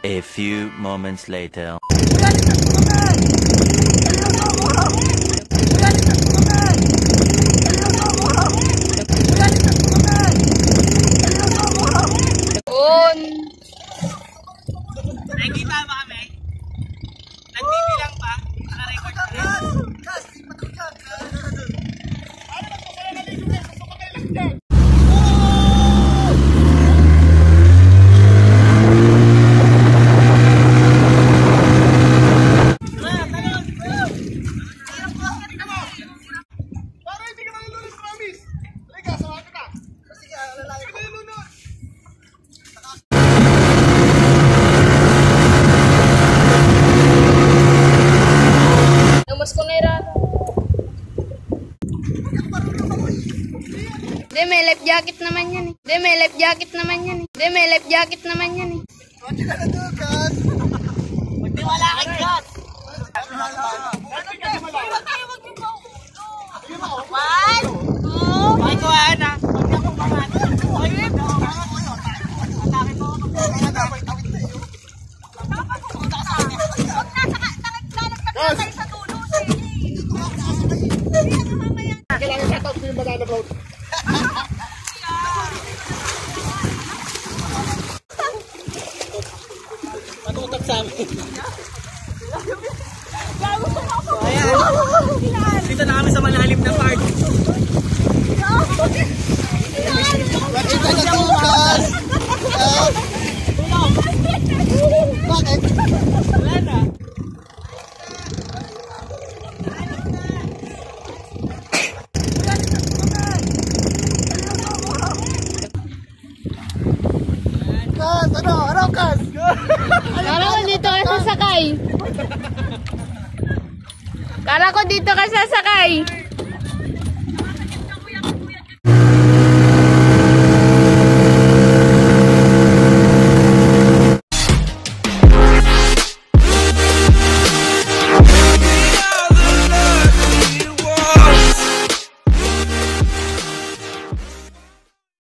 A few moments later. Nakikita ba kami? Nagbibilang pa? Naka-record pa rin? Hindi, may life jacket naman yan eh. Hindi, may life jacket naman yan eh. Hindi, may life jacket naman yan eh. Hindi ka na doon, Kat. Magtiwala kay Kat. One, two. Pakikuhaan ah. Huwag akong pangati. Atake mo ako. Sa dulo, kailangan shoutout ko yung banana boat. Matutok sa amin. Ayan. Dito na kami sa malalim na part. Bakit ka natukas? Bakit? Wala na. Ano, Kas? Kala ko dito ka sasakay. Kala ko dito ka sasakay.